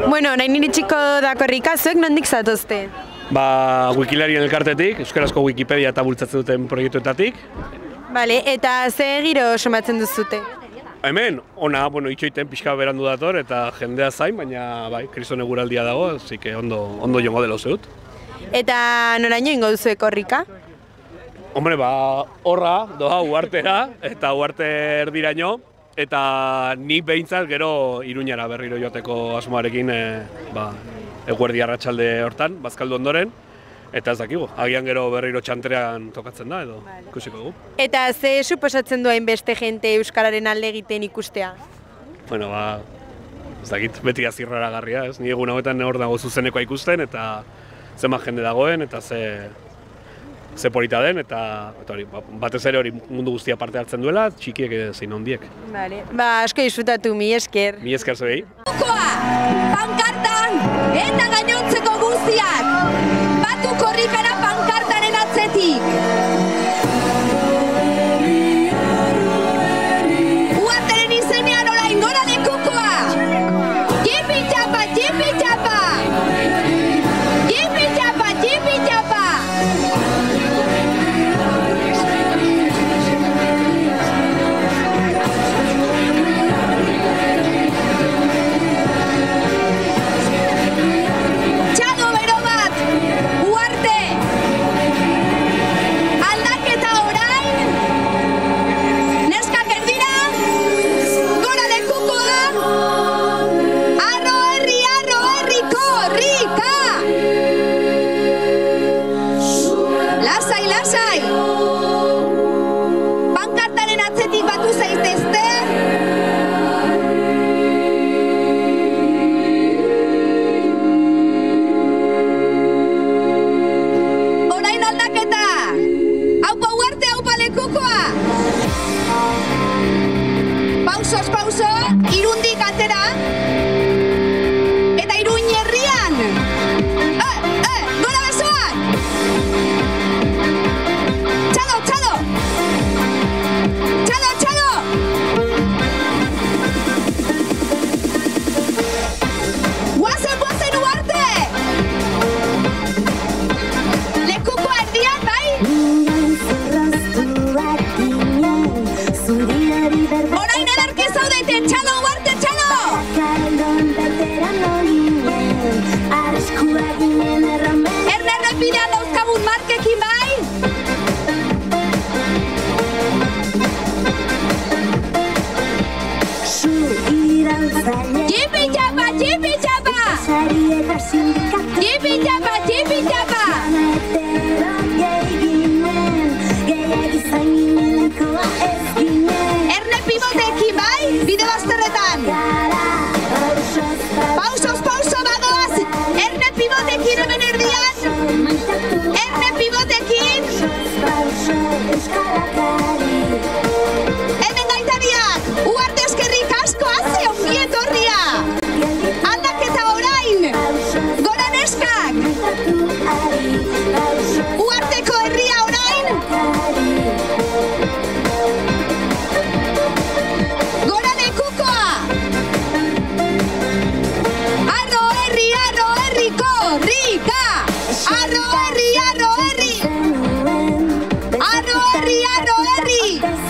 Bueno, nahi iritsiko da korrika, zuek nondik zatozte? Wikilarien elkartetik, euskarazko Wikipedia eta bultzatzen duten proiektuetatik. Bale, eta ze giro somatzen duzute? Hemen, ona, itxoiten pixka berandu dator eta jendea zain, baina kriston eguraldia dago, así que ondo jongo dela uste dut. Eta noraino ingo duzu korrika? Hombre, horra, doa Uhartera eta Uharte erdiraino, eta ni behintzat gero Iruñara berriro joateko asmoarekin eguerdi arratsalde hortan, bazkaldu ondoren, eta ez dakigu, agian gero berriro txantrean tokatzen da edo ikusiko dugu. Eta ze suposatzen duen beste jente euskararen alde egiten ikustea? Bueno, ez dakit, beti azirraragarria, ez? Ni egun hauetan hor dago zuzenekoa ikusten eta zenbat jende dagoen eta ze polita den, eta hori, batez ere hori mundu guztia parte hartzen duela, txikiek zein handiek. Vale, asko disfrutatu, mi esker. Mi esker zuei. Pankartan eta gainontzeko guztiak, batu korrikara pankartaren atzetik. Uharteren izenean orain gora lekukoa. Jipi txapa, jipi txapa. Jipi txapa, jipi txapa. Pauso, Irundik atera, eta Iruin herrian. Gora besoak! Txalo, txalo! Txalo, txalo! Guazen, Uharte! Lekuko erdian, bai? Orain ederki zaudete, txalo, Uharte, txalo! Errepidean dauzkagun markekin, bai? Jipi txapa, jipi txapa! Jipi txapa, jipi txapa! Erne pivotekin, bai? Bide bazterretan! Pauso, badoaz! Erne pivotekin hemen erdian! Erne pivotekin! Hemen gaitariak! Uharte eskerrik asko hazi ongi etorria! Aldaketa orain! Gora neskak! Uharteko herria orain! Gora lekukoa! Arro herri, korrika! Arro herri! Arro herri!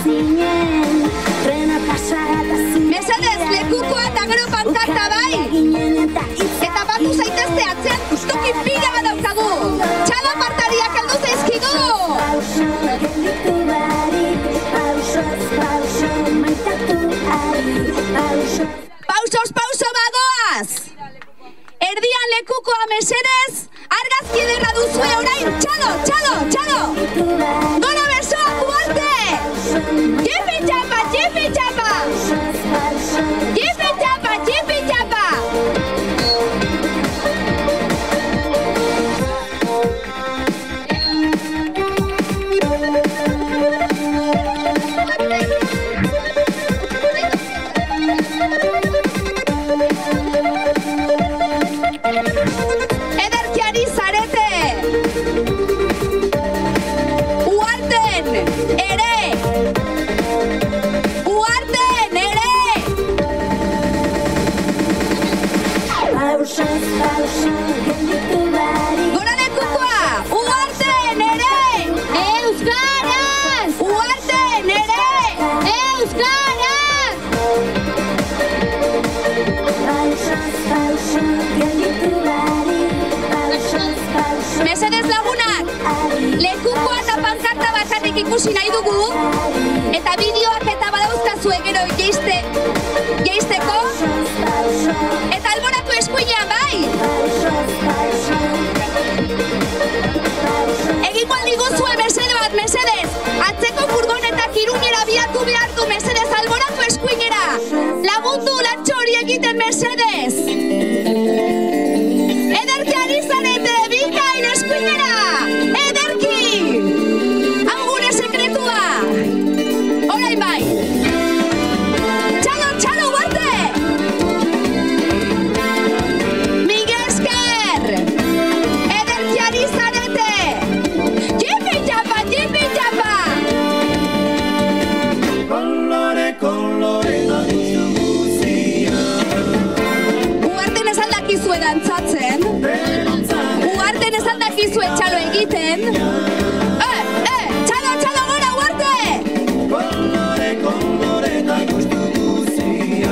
Mesedez, lekukoa eta gero pankarta, bai? Eta batu zaitezte atzean justuki pila bat daukagu! Txalo partariak heldu zaizkigu! Pauso badoaz! Erdian lekukoa mesedez, argazki ederra duzue orain, txalo! Gora besoak Uharte! Jipi txapa! Jipi txapa! Ederkiari zarete! ikusi nahi dugu, eta bideoak eta badauzkazue gero jeisteko, eta alboratu eskuinean bai! Egingo aldiguzue mesede bat, mesedez! Atzeko furgonetak Iruñera biatu behar du, mesedez, alboratu eskuinera! Lagundu lantxo hori egiten, mesedez! Ederki ari zarete, bikain eskuinera! Ederki! Hau gure sekretua! Orain bai! Txalo, txalo, guarte! Miguel Esker! Ederki ari zarete! Jipi txapa, jipi txapa! Kolore, kolore, nagustu guzia. Ugarten ez aldakizue dantzatzen. Ugarten ez aldakizue txalo egiten. Txalo, txalo, gora, uarte! Kolore, kolore, nagustu guzia.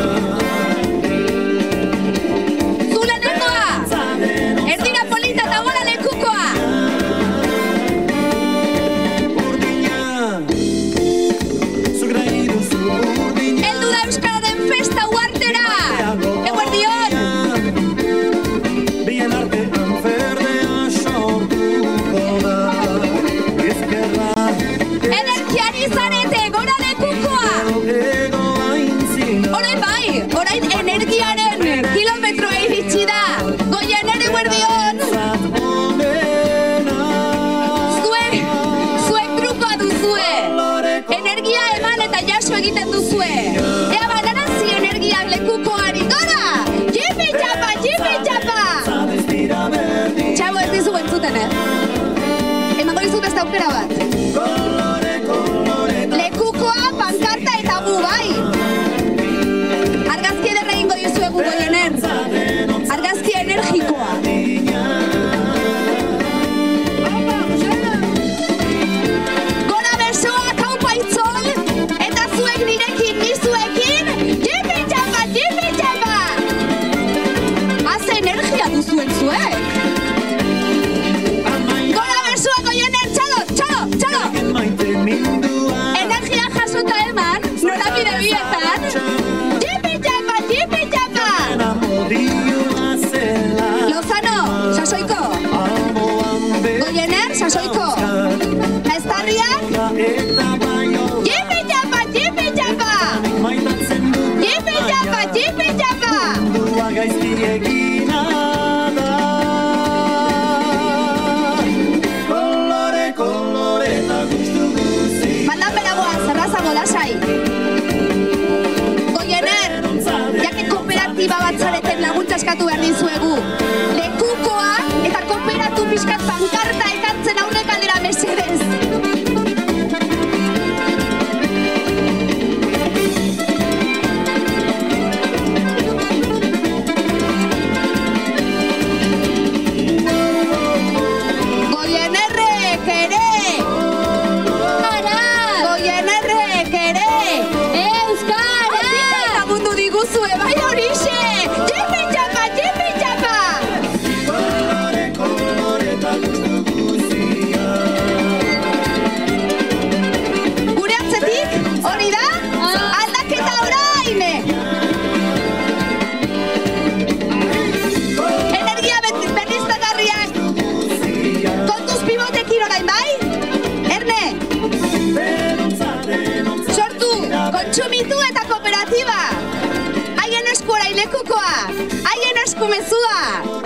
Zule nendoa! Erdira polita eta gora lekukoa! Urdina, zuk nahi duzu urdina. Heldu da Euskararen festa uartera! Eguerdion! Bien artean ferdea sortuko da. Ezkerra, Ederki ari zarete, gora lekukoa! ego aintzina. Orain bai, orain energiaren kilometroa iritsi da! Goiener eguerdion! Zat onena. Zuek trukoa duzue! Energia eman eta jaso egiten duzue! Ea banarazi energiak lekukoari, gora! Jipi txapa, jipi txapa! Zabez dira berdin. Txabo ez dizu entzuten, Emango dizut ez da aukera bat. Kolore, kolore, Lekukoa, pankarta eta gu bai! Argazki ederra egingo dizuegu, Goiener! Argazki energikoa! Gora besoak hau paitzol, eta zuek nirekin, nizuekin, jipi txapa, jipi txapa! Haze energia duzuen zuek! Gora besoak, Goiener, txalo, txalo, txalo! maite mindua. Energia jasota eman, norabide bietan, jipi txapa, jipi txapa! Amodioa zela. Lozano, sasoiko! Alboan Goiener, sasoiko! Estarriak, eta baio. jipi txapa, jipi txapa! Maitatzen dut. Jipi txapa, jipi txapa! Mundua gaizki egina da. Kolore, kolore, eta gustu guzi. Mandan beragoa, zerrazago lasai! Goiener, jake kooperatiba bat zareten laguntza eskatu behar dizuegu. Lekukoa eta kooperatu pixkat pankarta ekartzen aurrek aldera mesedez. Goienerrek ere! Goienerrek ere! Euskara! Lagundu diguzue, bai horixe! Jipi txapa, jipi txapa! Kolore, kolore, eta gustu guzia. Gure atzetik, hori da? Aldaketa orain! Energia berriztagarriak! Kontuz pivotekin orain, bai? Erne! Sortu, kontsumitu eta kooperatiba! Haien esku orain lekukoa! Haien esku mezua!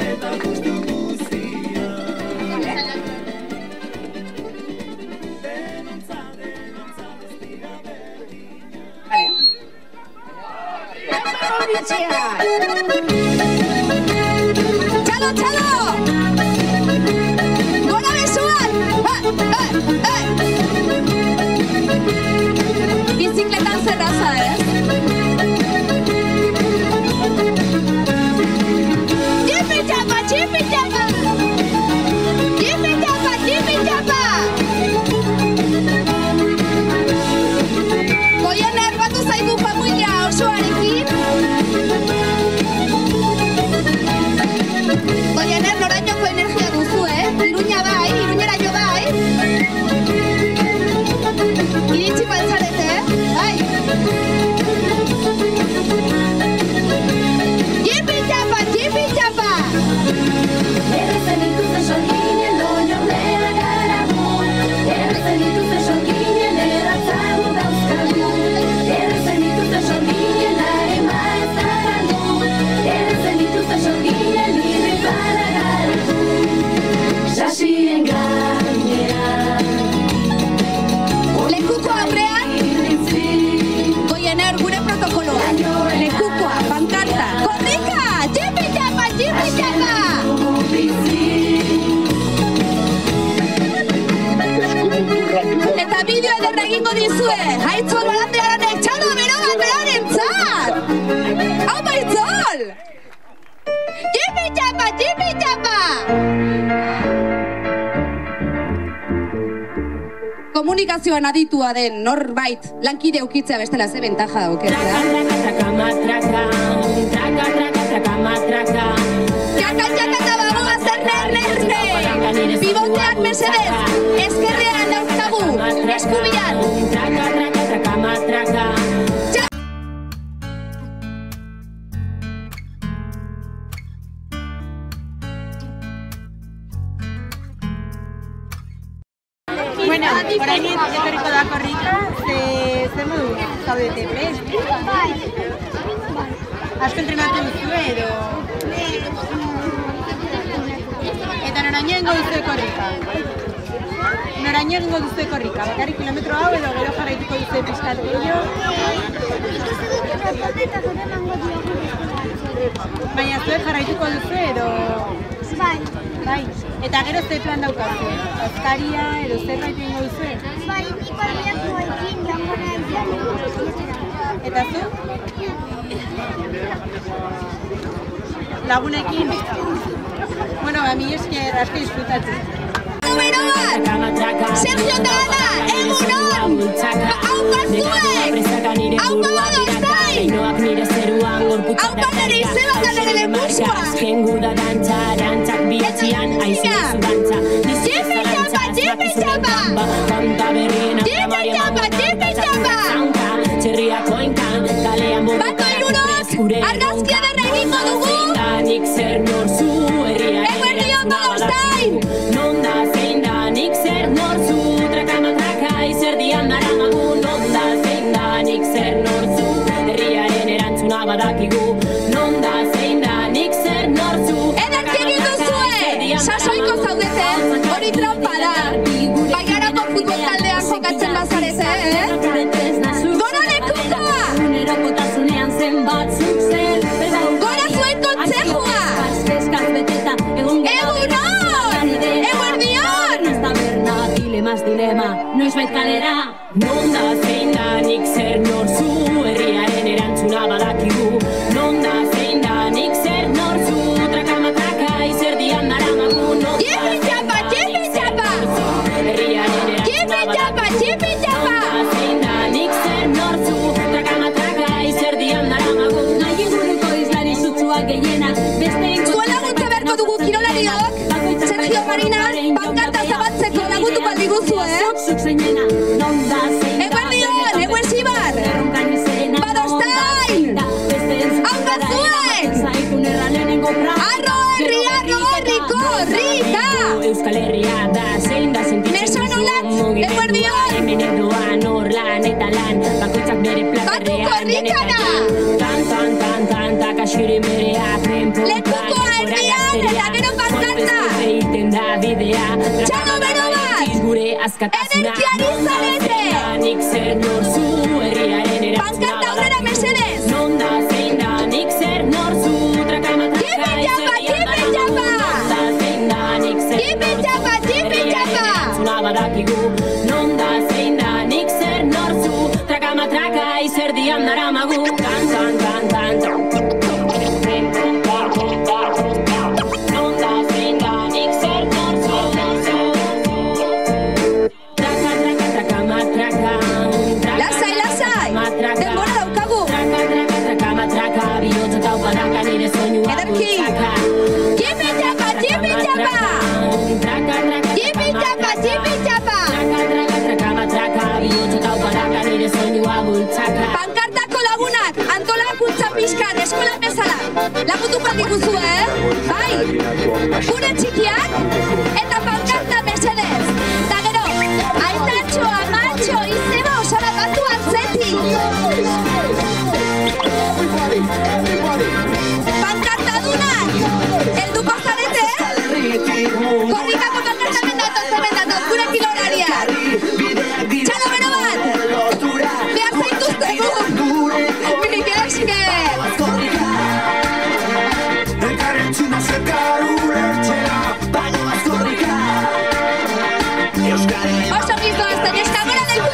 Txalo, txalo! Gora besuak! Bizikletan zerraza, Jipi txapa, jipi txapa! Jipi txapa, jipi txapa! Goiener batu zaigu familia osoarekin. bideo ederra egingo dizue. Aitzol balandearen etxalo bero bat berarentzat. Hau Aitzol! Jipi txapa, jipi txapa! Komunikazioan aditua den norbait lankide ukitzea bestela ze bentaja dauketzea. Txaka, eta bagoa zer nerne! Biboteak mesedez, eskerrean dauzkagu, eskubian! Bueno, orain etorriko da korrika, ze modu zaudete prest? Asko entrenatu duzu edo? Eta noraino egingo duzu korrika? Noraino egingo duzu korrika? Bakarrik kilometro hau edo gero jarraituko duzu pixkat gehiago? Baina zuek jarraituko duzu edo? Bai. Eta gero ze plan daukazu? Azkaria edo zerbait egingo duzu? Bai, nik baliatuekin joango naiz. Eta zu? Lagunekin? Bueno, mi esker asko disfrutatzen. Numero bat! Sergio eta Ana, egunon! Haupa zuek! Haupa badoztain! Haupa nire izeba eta nire lepuzkoa! Jipi txapa, jipi txapa! Jipi txapa, jipi txapa! Bato irurok, argazkia derra egingo dugu! Eguerdion badoztain! Ederki egin duzue! Sasoiko zaudete, hori trampa da! Baiarako futbol taldean jokatzen bazarete, Gora lekukoa! Gora zuen kontzejua! Egunon! Eguerdion! Dilema, noizbait kalera. Non da zein da nik zer norzu, herriaren erantzuna badakigu. Non da zein da nik zer norzu, traka-matraka izerdian daramagu. Jipi txapa, jipi txapa! Jipi txapa, jipi txapa! Non da zein da nik zer norzu, traka-matraka izerdian daramagu. Nahi inguruko izlari sutsuak gehienak, Zuen laguntza beharko dugu kirolariok, Sergio Marina, pankarta zabatzeko laguntuko aldiguzu, Eguerdion, eguesibar! Badoztain! Haupa zuen! Arro herri, korrika! Euskal Herria da zein da sentitzen Meson olat, eguerdion! Hemen erdoan hor lan eta lan, bakoitzak bere Batu korrikana! Tan, kasuren bereak Lekuko herrian eta gero pankarta! Txalo bero bat! Ederkiari zarete! Pankarta aurrera mesedez! Jipi txapa, jipi txapa! Jipi txapa, jipi txapa! Non da zein da nik zer norzu, traka-matraka izerdian daramagu. Tan. Non da zein da nik zer norzu, traka-matraka. Lasai, denbora daukagu! Traka-matraka, bihotza taupadaka nire soinua Ederki! Jipi txapa, jipi txapa! Jipi txapa, jipi txapa! Pankartako lagunak, antolakuntza pixkan, eskola bezala. Laguntuko aldiguzu, Bai! Gure txikiak eta pankarta mesedez. Ta gero, aitatxo, amatxo, izeba osara batu atzetik. Pankartadunak, helduko zarete? Korrikako pankarta mendatoz, gure kiloraria. Txalo bero bat! Behar zaituztegu! Miguel esker! Oso gizo, ez da neska gora del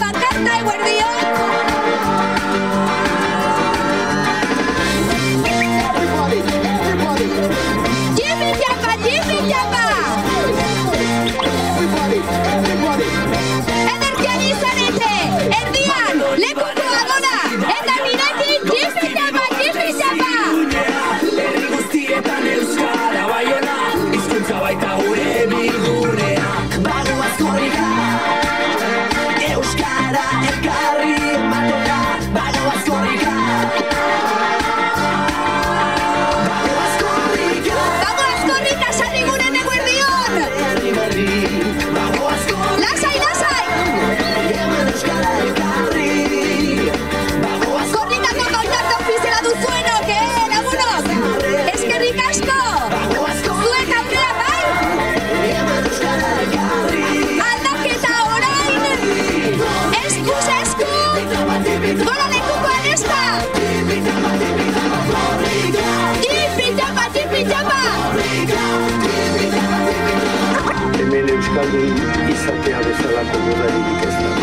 pankarta eguerdion. Jipi japa, jipi japa. Ederkian izanete, erdian, lekukoa gora, eta nirekin jipi japa, jipi japa. Herri guztietan euskara baiona, hizkuntza baita gure bildunea. Bagoaz korrika, euskara elkarri matota. Bagoaz korrika, bagoaz korrika. Bagoaz korrika sarri guren eguerdion. Herri berri, bagoaz korrika. Lasai, lasai. Hemen euskara elkarri. Bagoaz Korrikako kontakta ofiziala duzuenok, lagunok. Eskerrik asko. Zuek aurrea bai. hemen euskara elkarri. Aldaketa orain. Eskuz esku. Gora lekukoan eska. Jipi japa, jipi japa. Hemen euskaldun izatea bezalako modarik ez da.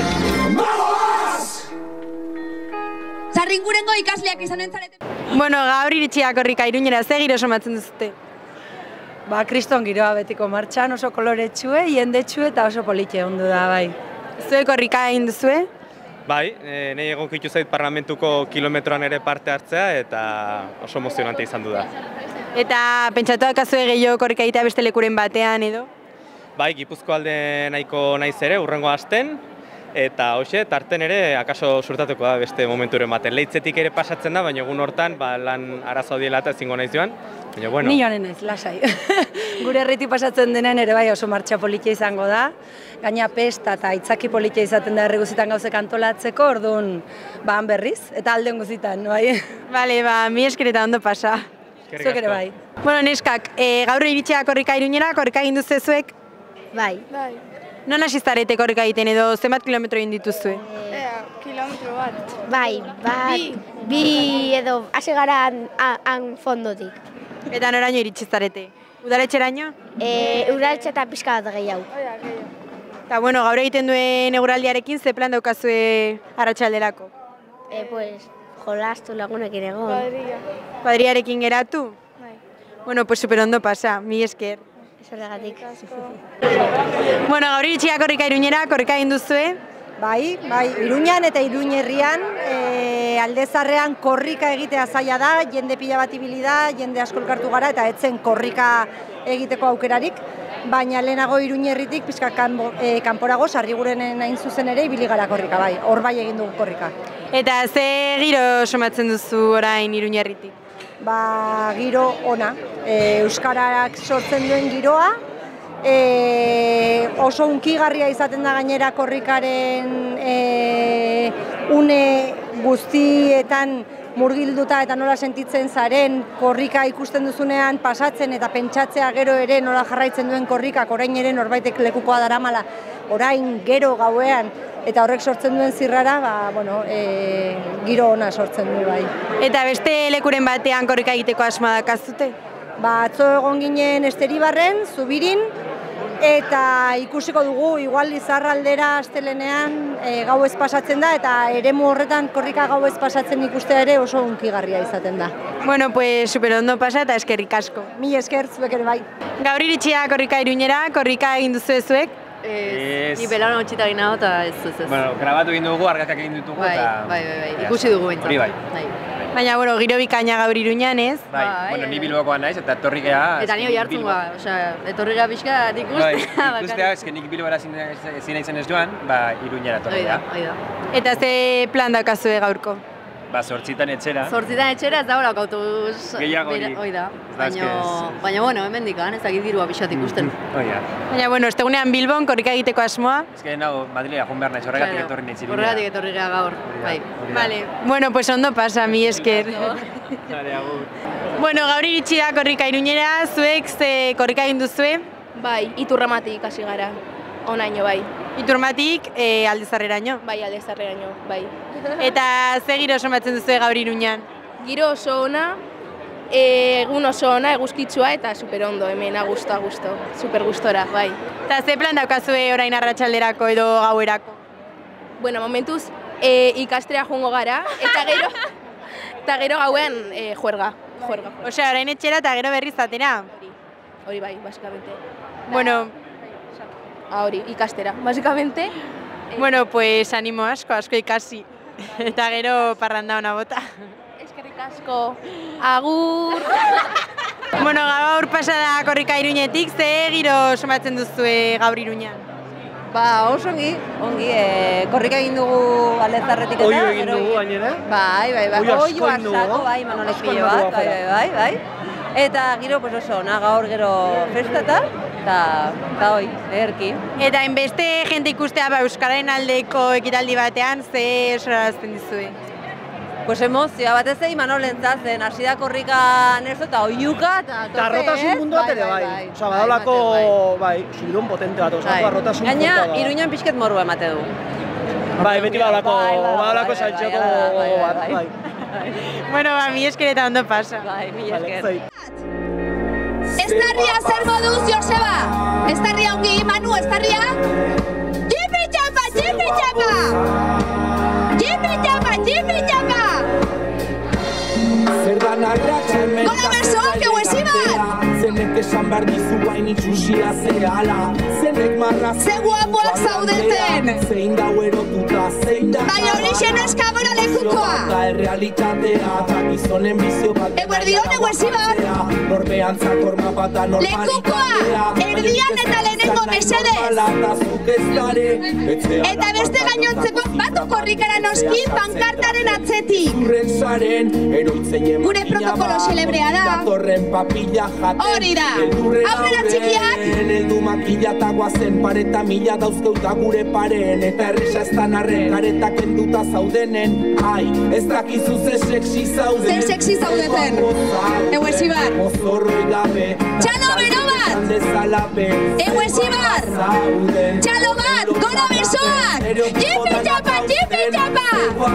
Zarringurengo ikasleak izanen zarete. Bueno, gaur iritsia korrika Iruñera, ze giro somatzen duzute? Kriston giroa betiko martxan, oso koloretxue, jendetxue eta oso politxe ondo da, bai. Zuek korrika egin duzue? Bai, nahi egokitu zait parlamentuko kilometroan ere parte hartzea eta oso emozionante izan du da. Eta pentsatu akazue gehiago korrika egitea beste lekuren batean edo? Bai, Gipuzko alde nahiko naiz ere, urrengo asten, eta hoxe, tarten ere, akaso suertatuko da beste momenturen baten. Leitzetik ere pasatzen da, baina egun hortan lan arazo diela eta ezingo naiz joan. Baina, bueno. Ni joanen naiz, lasai. Gure herritik pasatzen denen ere bai oso martxa politia izango da. Gaina pesta eta itzaki politia izaten da herri guztietan gauzek antolatzeko, orduan han berriz, eta alden guztietan, bai. Bale, mi esker eta ondo pasa. Zuek ere bai. Bueno, neskak, gaur iritsia korrika Iruñera, korrika egin duzue zuek? Bai. Non hasi zarete korrika egiten edo zenbat kilometro egin dituzue? Kilometro bat. Bai, bi edo hasi gara han fondotik. Eta noraino iritsi zarete? Udaletxeraino? Udaletxe eta pixka bat gehiago. Eta bueno, gaur egiten duen eguraldiarekin ze plan daukazue arratsalderako? Pues, jolastu lagunekin egon. Kuadriarekin geratu? Bai. Bueno, pues super ondo pasa, mi esker. Zergatik. Bueno, gaur iritsia korrika Iruñera, korrika egin duzue? Bai, Iruñan eta Iruñ herrian, aldezarrean korrika egitea zaila da, jende pila bat ibili da, jende asko elkartu gara eta etzen korrika egiteko aukerarik, baina lehenago Iruñ herritik pixka kanporago Sarrigurenen hain zuzen ere ibili gara korrika, bai, hor bai egin dugu korrika. Eta ze giro somatzen duzu orain Iruñ herritik? Giro ona, euskarak sortzen duen giroa, oso hunkigarria izaten da gainera korrikaren une guztietan murgilduta eta nola sentitzen zaren korrika ikusten duzunean pasatzen eta pentsatzea gero ere nola jarraitzen duen korrikak orain ere norbaitek lekukoa daramala orain gero gauean eta horrek sortzen duen zirrara, giro ona sortzen du bai. Eta beste lekuren batean korrika egiteko asmoa dakazute? Atzo egon ginen Esteribarren, Zubirin, eta ikusiko dugu, igual Izarraldera astelenean gauez pasatzen da, eta eremu horretan korrika gauez pasatzen ikustea ere oso hunkigarria izaten da. Bueno, pues super ondo pasa eta eskerrik asko. Mi esker, zuek ere bai. Gaur iritsia korrika Iruñera, korrika egin duzu zuek? Ni belauna utxita egin nago eta ez. Bueno, grabatu egin dugu, argazkiak egin ditugu eta... Bai, ikusi dugu behintzat. Hori bai. Baina, bueno, giro bikaina gaur Iruñan, ez? Bai, bueno, ni Bilbokoa naiz eta etorri geha... Eta ni hoi hartzun etorri geha pixka ikustea. Bai, ikustea, eske nik Bilbora ezin aizen ez joan, Iruñera etorri geha. Eta ze plan daukazue gaurko? 8 etxera. 8 etxera ez da horak autobus... Gehiago hori. Hoi da. Baina, bueno, hemen dikan, ez dakit girua pixat ikusten. Baina, bueno, ostegunean Bilbon korrika egiteko asmoa? Ez que nago, Madrilea joan behar naiz, horregatik etorri nahiz Iruñera. Horregatik etorri geha gaur, bai. Vale, bueno, pues ondo pasa, mi esker. Bueno, gaur iritsi da korrika Iruñera, zuek ze korrika egin duzue? Bai, Iturramatik hasi gara, onaino bai. Iturramatik Aldezarreraino? Bai, Aldezarreraino, bai. Eta ze giro somatzen duzue gaur Iruñan? Giro oso ona, egun oso ona, eguzkitsua eta super ondo, hemen gusto, super gustora, bai. Eta ze plan daukazue orain arratsalderako edo gauerako? Bueno, momentuz ikastera joango gara, eta gero gauen juerga. Osea, orain etxera eta gero berriz atera. Hori bai, básicamente. Bueno, hori, ikastera, básicamente. Bueno, pues animo asko ikasi. Eta gero parranda ona bota. Eskerrik asko. Agur! Bueno, gaur pasada korrika Iruñetik, ze giro somatzen duzue gaur Iruñan? Ba, oso ongi, korrika egin dugu Aldezarretik eta. Oio egin dugu gainera? Bai. Oio asako, bai, Manolek pilo bat, bai. Eta giro, pues oso, gaur gero festata, eta hoi, ederki. Eta enbeste jente ikustea Euskararen aldeko ekitaldi batean, ze sorarazten dizue? Pues emozioa batez egin Manolentzat zen, hasi da korrika neso eta oiuka eta tope, arrotasun mundu bat ere bai. Osa, badolako, subidon potente bat, osako arrotasun punta da. Gaina, Iruñan pixket morua emate du. Bai, beti badolako saltxoko bat, bai. Bueno, mi esker eta ondo pasa. Bai, mi esker. Estarria zer moduz, Joseba? Estarria ongi, Manu, estarria? Jipi txapa, jipi txapa! Jipi txapa, jipi txapa! Gola berzoak, Eguesibar! Zenek esan behar dizu hain itxusia zehala. Zenek marra ze guapoak zaudeten! Zein dau erotuta, zein da bai horixen eskagora lekukoa! Eta errealitatea, eta gizonen bizio bat Eguerdion, Eguesibar! Norbean zakorma bat da normalitate lekukoa! Erdian eta lehenengo mesedez! Eta beste gainontzeko batu korrikara noski pankartaren atzetik! Gure protokolo celebrea da! Hori da! Aurrera txikiak! Eldu makila eta guazen pareta mila dauzkeuta gure paren eta erresa ez da narren kareta kenduta zaudenen ai, ez dakizu ze sexi zauden ze sexi zaudeten Eguesibar txalo bero bat Eguesibar txalo bat, gora besoak jipi txapa, jipi txapa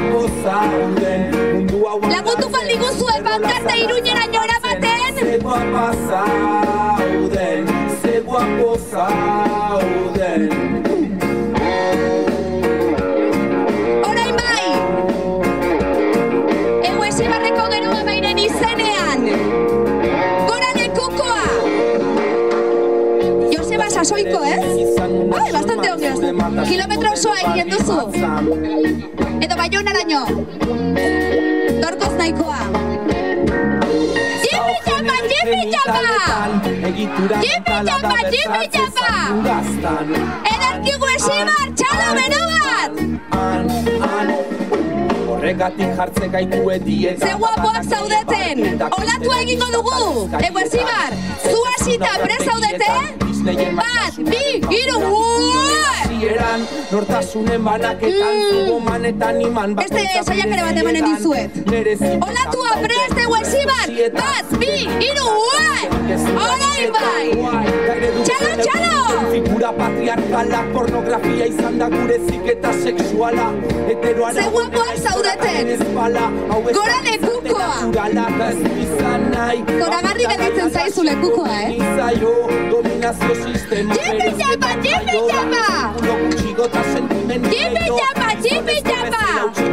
laguntuko diguzue pankarta Iruñera nora baten ze guapa zauden ze guapo zauden orain bai Eguesibarreko gerua bairen izenean gora lekukoa Joseba sasoiko, Bai, bastante ongi kilometro osoa egin duzu edo Baionaraino dorkoz nahikoa jipi txapa, jipi txapa jipi txapa, jipi txapa ederki Eguesibar, txalo bero bat horregatik jartzen gaitu edien ze guapoak zaudeten olatua egingo dugu Eguesibar, zu hasita prest zaudete? Bat, bi, hiru, hasieran nortasunen banaketan zugomanetan iman beste saiakera bat emanen dizuet olatua prest Eguesibar bat, bi, hiru, orain bai txalo, txalo figura patriarkala pornografia izan da gure ziketa sexuala ze guapoak zaudeten gora lekukoa goragarri gelditzen zaizu lekukoa, jipi txapa, jipi txapa jipi txapa, jipi txapa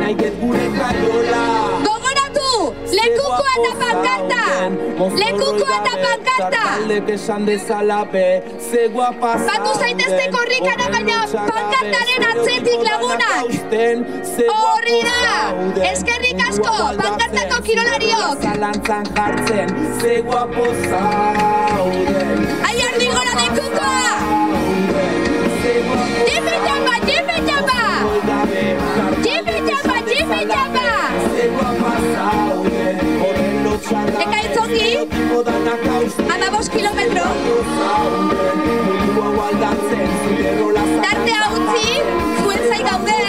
gogoratu, lekukoa eta pankarta lekukoa eta pankarta batu zaitezte korrikara baina pankartaren atzetik lagunak horri da eskerrik asko pankartako kirolariok ai ardi gora lekukoa jipi txapa, jipi txapa jipi txapa, jipi txapa ekaitzongi 15 kilometro tartea utzi zuen zai gaude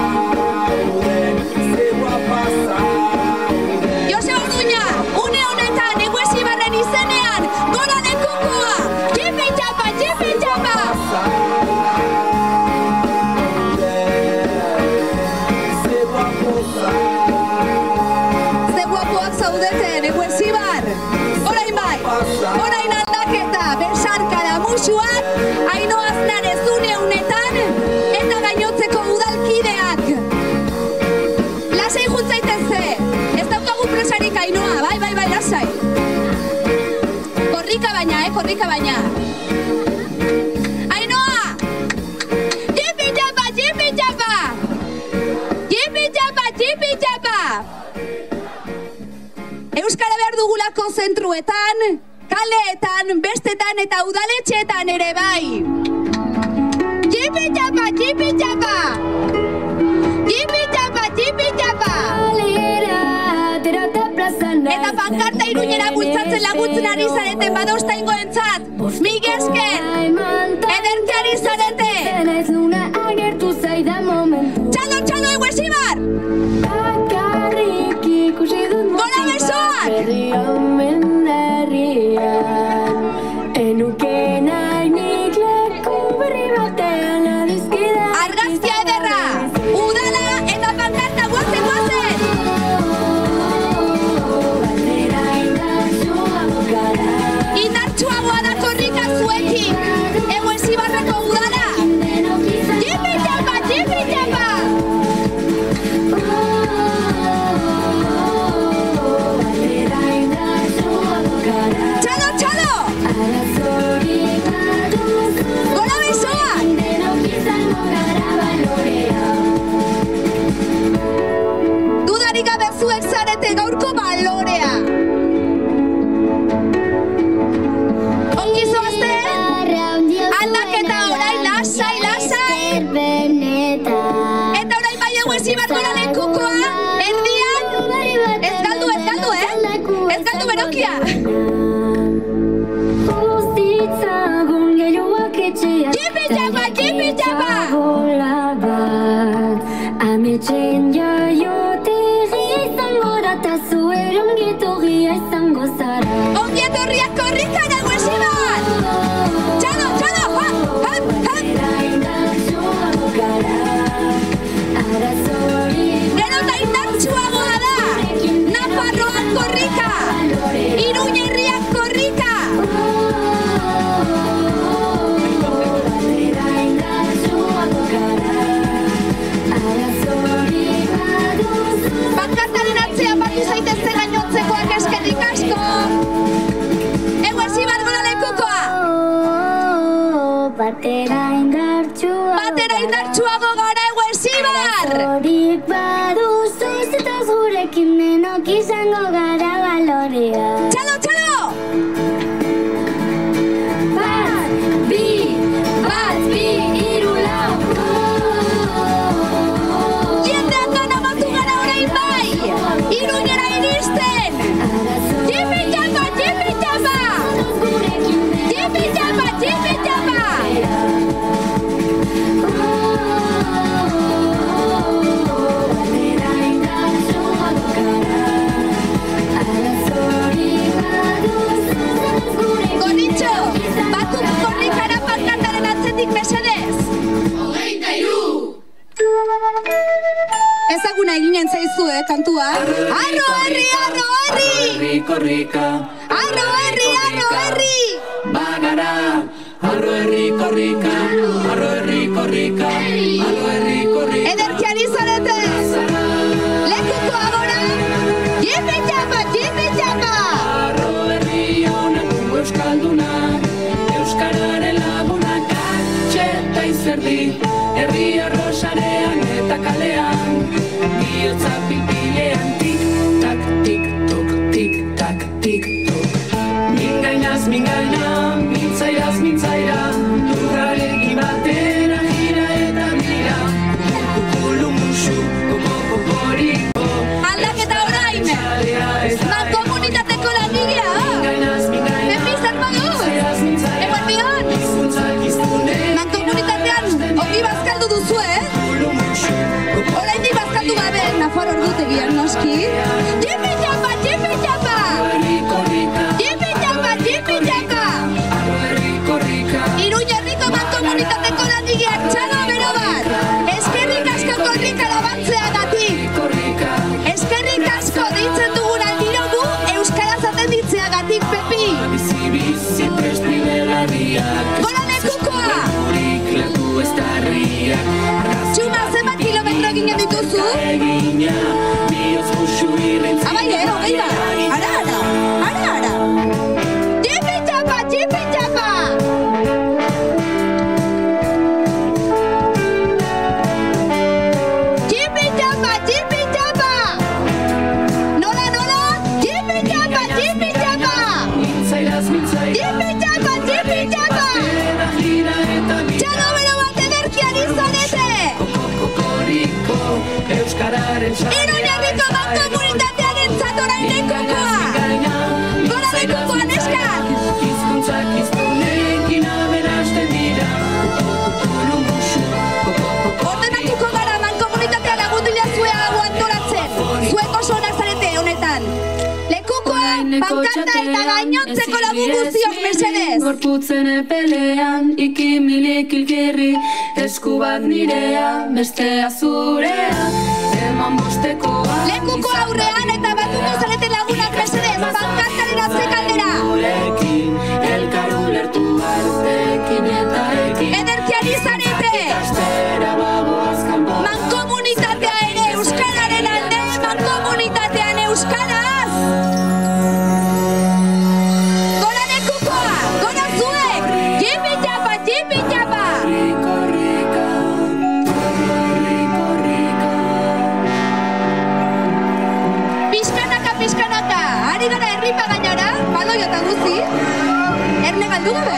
Jose Orduña, une honetan Eguesibarren izenean gora lekukoa jipi txapa, jipi txapa ze guapoak zaudeten Eguesibar orain bai, orain aldaketa besarkada musuak Ainhoa Aznarez une honetan eta gainotzeko udalkideak korrika, Ainoa, bai, lasai. Korrika baina. Ainoa! Jipi japa! Euskara behar dugulako zentruetan, kaleetan, bestetan eta udaletxeetan ere bai. Jipi japa! Eta pankarta Iruñera bultzatzen laguntzen ari zareten badostaingoentzat. Mila esker! Ederki ari zarete! Txalo, Eguesibar! Gora besoak! Argazkia ederra! Udala eta pankarta guazen! Indartsuagoa da korrika zuekin! Eguesibarreko udala! Jipi japa! Txalo! Gora besoak! Dudarik gabe zuek zarete gaurko balorea! Ongi zoazte? Aldaketa orain lasai! Eta orain bai Eguesibar gora lekukoa! Erdian! Ez galdu, Ez galdu berokia! Jipi japa! Ametxen jaiotegi izango da ta zuer ongietorria izango zara. Ongietorriak korrikan Eguesibar! Txalo! Gero eta indartsuagoa da! Nafarroan korrika! Iruñerriak korrika! Pankartaren atzean batu zaitezte gainontzekoak eskerrik asko! Eguesibar gora lekukoa! Batera indartsuago gara Eguesibar! Horik baduzuz eta zurekin denok izango gara balorea. Txalo! Bat, bi, hiru, lau. Jendeak gana batu gara orain bai! Iruñera iristen! Jipi japa! Gorritxo, batu korrikara pankartaren atzetik mesedez! 23! Ezaguna eginen zaizue kantua. Arro herri! Korrika! Arro herri! Bagara! Arro herri korrika! Ederki ari zarete! Lekuko agora! Jipi japa! Arro herri honen dugu euskaldunak, euskararen lagunak atxeta izerdi, herri arrosarean eta kalean, bihotza pilpilean tik-tak, tik-tok, tik-tak, tik-tok. Mingainaz, mintzaira, lurrarekin batera gira eta mira, kulumusu, poporiko. Aldaketa orain! Mankomunitateko langilea! Epizan badu! Eguerdion! Mankomunitatean ongi bazkaldu duzu, Oraindik bazkaldu gabe Nafar ordutegian noski. Jipi japa! Iruñerriko mankomunitateko langileak txalo bero bat! Eskerrik asko korrika labantzeagatik! Eskerrik asko deitzen dugun aldiro gu euskaraz atenditzeagatik, Pepi! Gora lekukoa! Txuma, zenbat kilometro eginen dituzu? bai, hogei bat. Ara. Txipi txapa! Txipi txapa! Nola! Txipi txapa! Txalo bero bat ederkiari zarete! Iruñerriko mankomunitatearen zatorain lekukoa! Gora lekukoa neskak! Ordenatuko gara mankomunitatea lagundila zuea hau antolatzen. Zueko sonak zarete honetan. Lekukoa, pankarta eta gainontzeko lagun guztiok mesedez. Gorputzen epelean, ikimilik ilkirri, esku bat nirea, bestea zurea, eman bostekoa. Lekuko aurrean eta batuko zarete lagunak mesedez, pankartaren atzekaldera. Elkar ulertu artekin eta ekin. Ederkiari zarete! Mankomunitatea ere euskararen alde, mankomunitatean euskaraz! Gora lekukoa, gora zuek! Txipi txapa! Pixkanaka, ari gara herripa gainara, baloio eta guzti. Erne galdu gabe,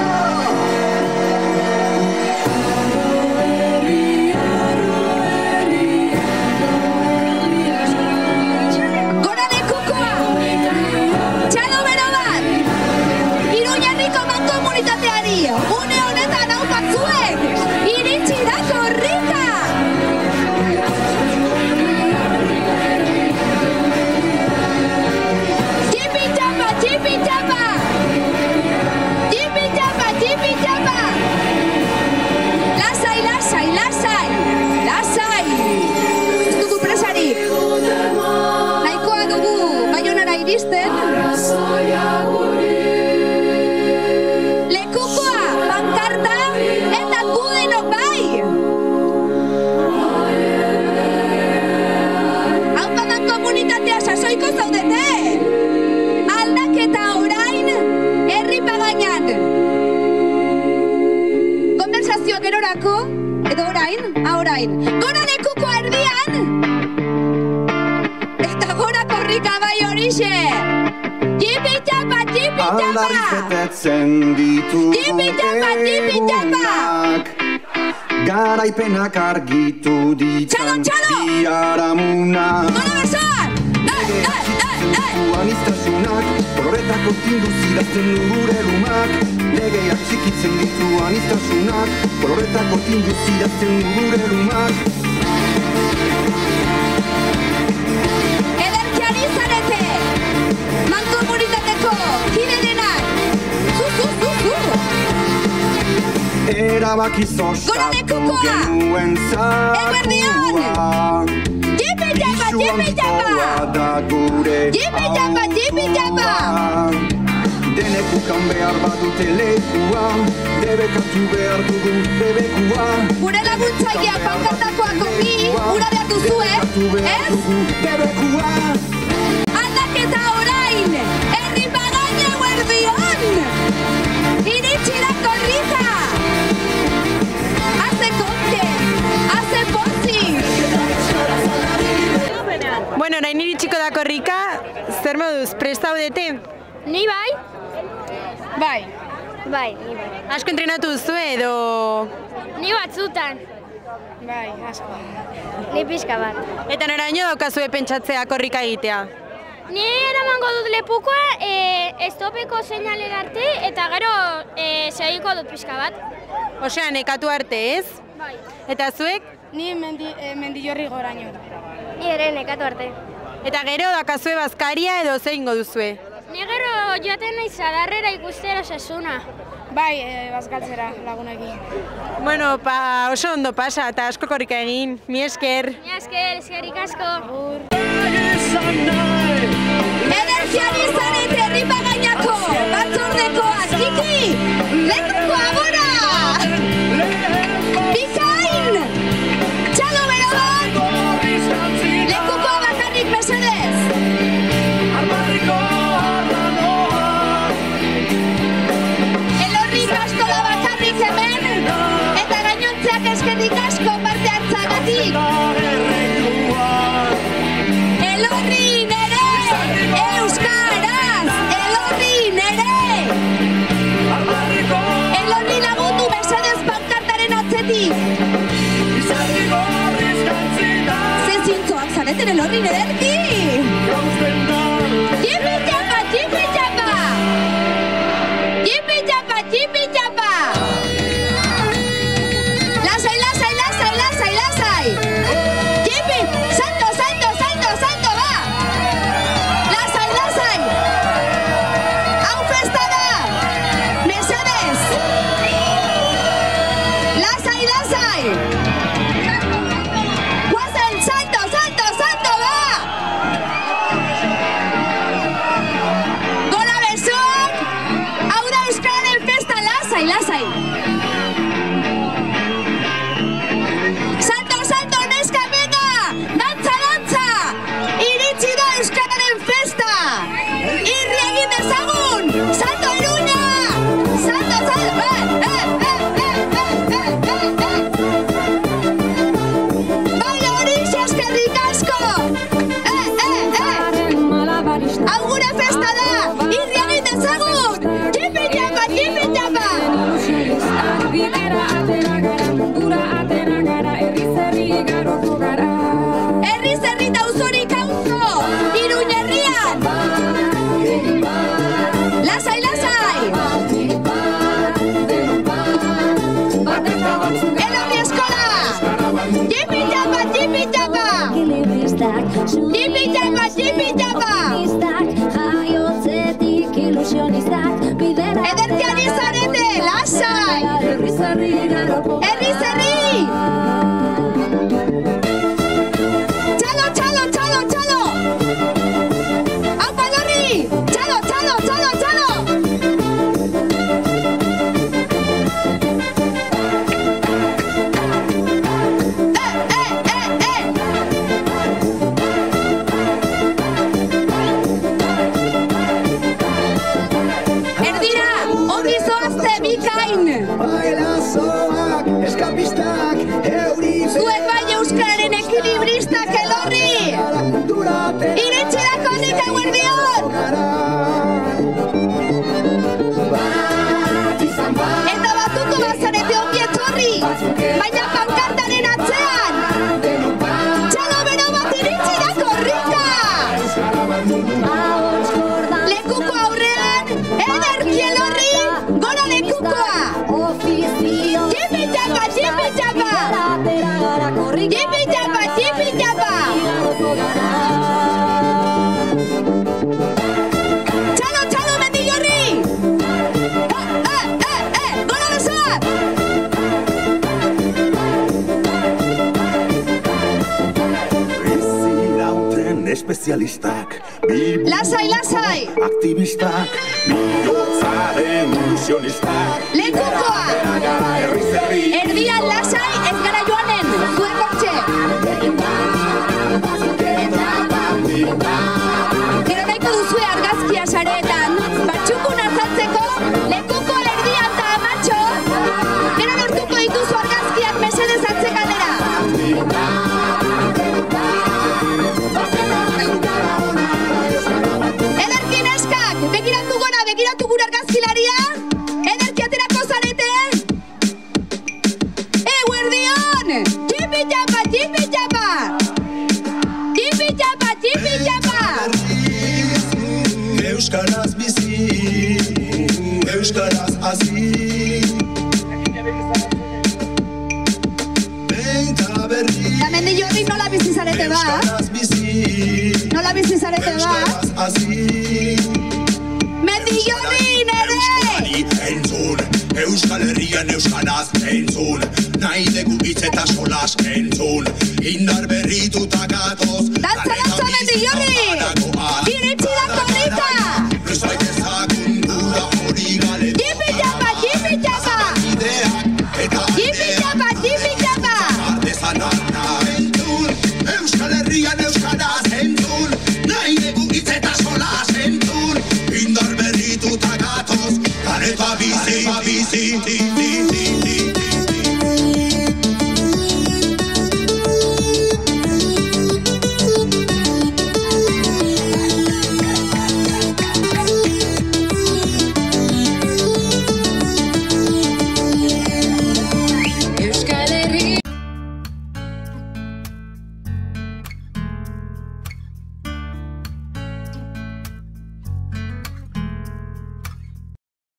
Gora lekukoa! Txalo bero bat! Iruñerriko mankomunitateari! Une honetan hau batzuek! Iritsi da korrika! Txipi txapa! Lasai! Ez dugu presarik! Nahikoa dugu Baionara iristen. Lekukoa, pankarta eta gudenok bai! Haupa mankomunitatea sasoiko zaudete! Aldaketa orain, herripa gainan! Konversazio gerorako, edo orain. Gora lekuko erdian! Eta gora korrika bai horixe! Txipi txapa! Aldarrizketetzen ditugu egunak, garaipenak argitu ditzan biharamunak. Gora bersoan! Aniztasunak, horretako tindu zidazten du gure lumak. Legeak txikitzen ditu aniztasunak, horretako tindu zidazten du gure lumak. Ederkiari zarete! Mankomunitateko kide denak! Zu! Erabaki zostatu genuen zakua. Txipi txapa! Denek ukan behar badute lekua, debekatu behar dugu debekua. Gure laguntzailea pankartakoak ongi, gura behar duzue, ez? Debekua! Aldaketa orain, herri bagaina erdion! Iritsi da korrika! Haze konten, haze pozik! Bueno, orain iritsiko da korrika, zer moduz, prest zaudete? Ni bai? Bai. Bai, ni bai. Asko entrenatu duzu edo... Ni batzutan. Bai, asko. Ni pixka bat. Eta noraino daukazue pentsatzea korrika egitea? Ni eramango dut lepukoa estopeko seinalera arte eta gero segiko dut pixka bat. Osea, nekatu arte, ez? Bai. Eta zuek? Ni Mendillorri goraino. Ni ere nekatu arte. Eta gero daukazue bazkaria edo zer egingo duzue? Ni gero joaten naiz Sadarrera ikustera Osasuna. Bai, bazkaltzera lagunekin. Bueno, oso ondo pasa eta asko korrika egin. Mi esker. Mi esker, eskerrik asko. Ederkiari zarete herripa gainako, batzordekoa, txiki! Lekukoa gora! Bikain! Txalo bero bat! Lekukoa bakarrik mesedez! zareten elorri nederki! Txipi txapa, txipi txapa! Txipi txapa, txipi txapa! Lasai, lasai, lasai, lasai, lasai! Txipi, salto, salto, salto, salto, va! Lasai, lasai! Hau festa da! Mesedez! Lasai, lasai! Guazen, salto, salto, salto, va! Gora bezuak! Hau da euskararen festa, lasai, lasai! Salto, salto, neska, venga! Dantza, dantza! Iritsi da euskararen festa! Irri egin dezagun! Salto, Iruña! Salto, salto! Bai horixe, eskerrik asko! Hau gure festa da! Irri egin dezagun! Txipi txapa, txipi txapa! Herri zerri eta auzorik auzo! Iruña herrian! Lasai, lasai! Elorri eskola! Txipi txapa, txipi txapa! Txipi txapa, txipi txapa! Ederki ari zarete, lasai! Herri zerri! Txalo, txalo, txalo, txalo! Hau palorri! Txalo, txalo, txalo, txalo! Erdira, ongi zoazte bikain! Zuek bai euskararen ekilibristak elorri! Iritsi da korrika eguerdion! Eta batuko bazarete ongi etorri! Baina pankartaren atzean! Txalo bero bat iritsi da korrika! Lekuko aurrean, ederki elorri, gora lekukoa! Txipi txapa, txipi txapa! Txipi txapa, txipi txapa! Txalo, txalo, mendillorri! Gora besoak! Espezialistak, Lasai, lasai! aktivistak, bihotzaren ilusionistak. Lekukoa! Erdian lasai ez gara joanen, zuek hortxe! Gero nahiko duzue argazkia sareetan, batxukun azaltzeko, lekuko erdian eta amatxo, gero lortuko dituzu argazkiak mesedez atzekaldera. Ederki neskak, begiratu gora, begiratu gure argazkilaria, ederki aterako zarete! Eguerdion! Txipi txapa, txipi txapa! Txipi txapa, txipi txapa! Euskaraz bizi, euskaraz hazi. Benta berri, La mendillorri nola bizi zarete ba? Nola bizi zarete ba? Mendillorri nere! entzun, Euskal Herrian euskaraz entzun, nahi dugu hitz eta solas entzun, indar berrituta gatoz